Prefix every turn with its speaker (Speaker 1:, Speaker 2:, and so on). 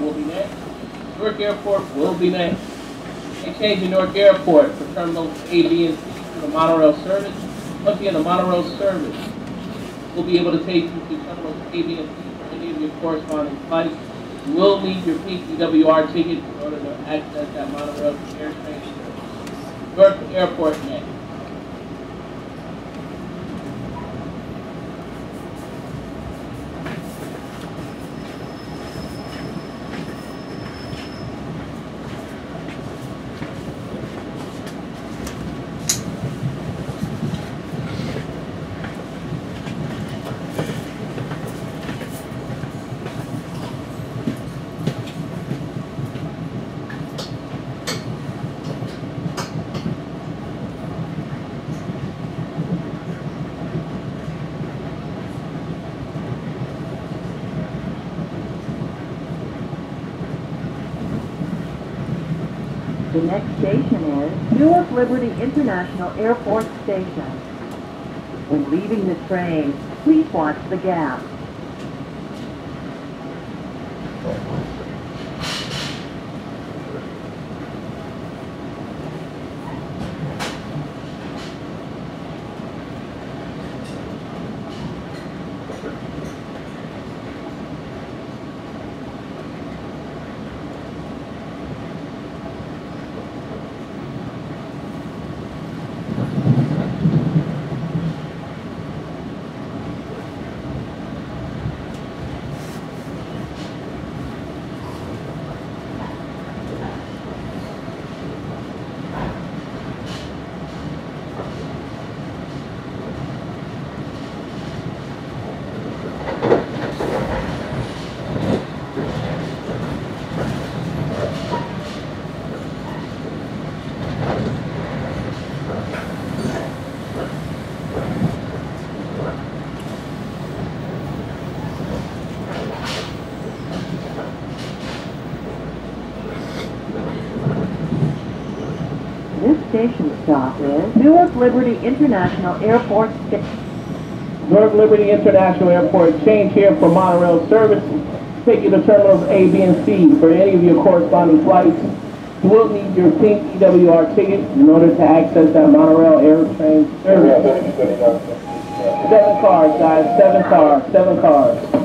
Speaker 1: will be next. Newark Airport will be next. Exchange in Newark Airport for terminals A, B, and C for the monorail service. Once again, the monorail service will be able to take you to terminals A, B, and C for any of your corresponding flights. You will need your pink EWR ticket in order to access that monorail AirTrain service. Newark Airport next.
Speaker 2: The next station is Newark Liberty International Airport Station. When leaving the train, please watch the gap. This station stop is Newark Liberty International Airport Station.
Speaker 1: Newark Liberty International Airport, change here for monorail service. Take you to terminals A, B, and C for any of your corresponding flights. You will need your pink EWR ticket in order to access that monorail AirTrain service. 7 cars, guys, 7 cars.